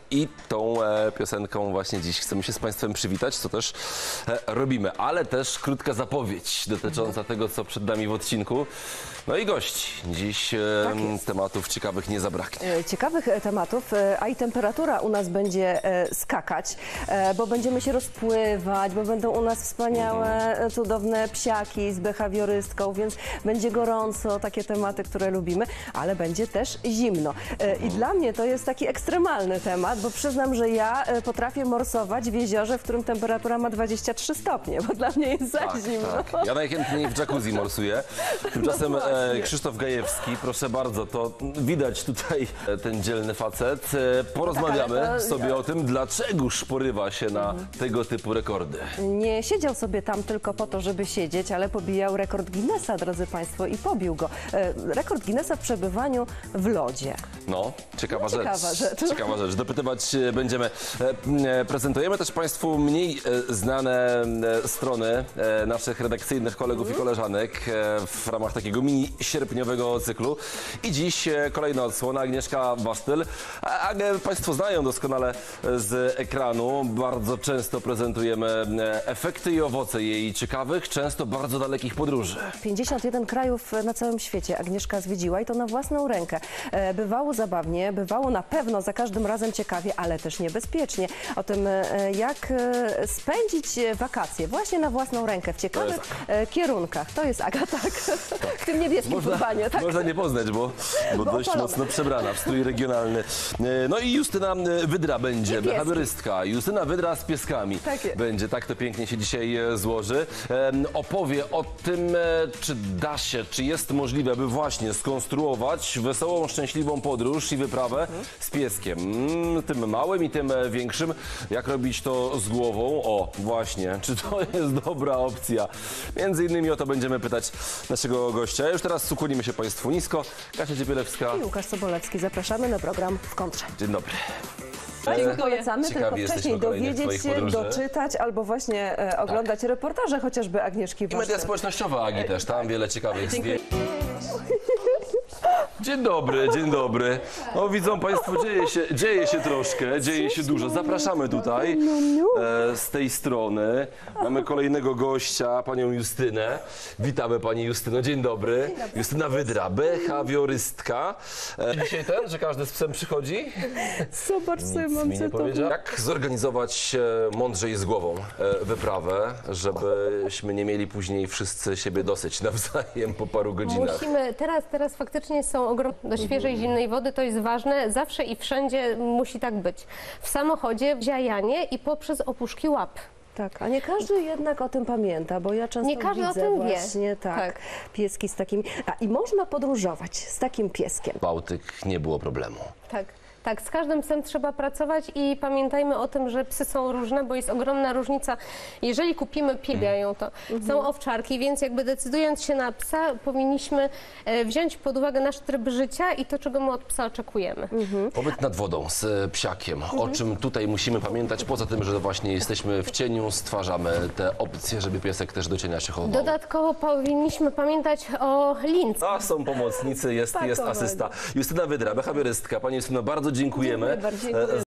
I tą piosenką właśnie dziś chcemy się z Państwem przywitać, co też robimy. Ale też krótka zapowiedź dotycząca tego, co przed nami w odcinku. No i gości. Dziś tematów ciekawych nie zabraknie. Ciekawych tematów, a i temperatura u nas będzie skakać, bo będziemy się rozpływać, bo będą u nas wspaniałe, cudowne psiaki z behawiorystką, więc będzie gorąco, takie tematy, które lubimy, ale będzie też zimno. I dla mnie to jest taki ekstremalny temat, bo przyznam, że ja potrafię morsować w jeziorze, w którym temperatura ma 23 stopnie, bo dla mnie jest za zimno. Tak. Ja najchętniej w jacuzzi morsuję. Tymczasem Krzysztof Gajewski, proszę bardzo, to widać tutaj ten dzielny facet. Porozmawiamy sobie o tym, dlaczegoż porywa się na tego typu rekordy. Nie siedział sobie tam tylko po to, żeby siedzieć, ale pobijał rekord Guinnessa, drodzy Państwo, i pobił go. Rekord Guinnessa w przebywaniu w lodzie. No, ciekawa rzecz. Ciekawa rzecz. Dopytywać będziemy. Prezentujemy też Państwu mniej znane strony naszych redakcyjnych kolegów i koleżanek w ramach takiego mini sierpniowego cyklu. I dziś kolejna odsłona, Agnieszka Wastyl. Agę Państwo znają doskonale z ekranu. Bardzo często prezentujemy efekty i owoce jej ciekawych, często bardzo dalekich podróży. 51 krajów na całym świecie Agnieszka zwiedziła i to na własną rękę. Bywało zabawnie, bywało na pewno za każdym razem ciekawie, ale też niebezpiecznie. O tym, jak spędzić wakacje właśnie na własną rękę w ciekawych kierunkach. To jest Aga, tak. W tym niebieskim pływanie, tak? Można nie poznać, bo dość mocno przebrana w strój regionalny. No i Justyna Wydra będzie, behawiorystka. Justyna Wydra z pieskami będzie. Tak to pięknie się dzisiaj złoży. Opowie o tym, czy da się, czy jest możliwe, by właśnie skonstruować wesołą, szczęśliwą podróż i wyprawę z pieskiem. Tym małym i tym większym. Jak robić to z głową? O, właśnie. Czy to jest dobra opcja? Między innymi o to będziemy pytać naszego gościa. Już teraz ukłonimy się Państwu nisko. Kasia Ciepielewska i Łukasz Sobolewski. Zapraszamy na program W Kontrze. Dzień dobry. Polecamy tylko wcześniej dowiedzieć się, doczytać albo właśnie oglądać reportaże chociażby Agnieszki Wastyl. I media społecznościowe Agi też, tam wiele ciekawych zdjęć. Dzień dobry, dzień dobry. No widzą Państwo, dzieje się troszkę, dzieje się dużo. Zapraszamy tutaj z tej strony. Mamy kolejnego gościa, panią Justynę. Witamy Pani Justyno, dzień dobry. Justyna Wydra, behawiorystka. Dzisiaj że każdy z psem przychodzi? Zobacz sobie, mam mi nie powiedział. Jak zorganizować mądrzej z głową wyprawę, żebyśmy nie mieli później wszyscy siebie dosyć nawzajem po paru godzinach? Musimy, teraz faktycznie są ogromne, do świeżej, zimnej wody, to jest ważne, zawsze i wszędzie musi tak być. W samochodzie, w ziajanie i poprzez opuszki łap. Tak, a nie każdy jednak o tym pamięta, bo ja często widzę o tym właśnie pieski z takimi... I można podróżować z takim pieskiem. Bałtyk nie było problemu. Tak, z każdym psem trzeba pracować i pamiętajmy o tym, że psy są różne, bo jest ogromna różnica. Jeżeli kupimy piebiają to. Są owczarki, więc jakby decydując się na psa, powinniśmy wziąć pod uwagę nasz tryb życia i to, czego my od psa oczekujemy. Pobyt nad wodą z psiakiem. O czym tutaj musimy pamiętać, poza tym, że właśnie jesteśmy w cieniu, stwarzamy te opcje, żeby piesek też do cienia się chował. Dodatkowo powinniśmy pamiętać o lince. A są pomocnicy, jest asysta. Justyna Wydra, behawiorystka. Pani Justyno, bardzo dziękujemy.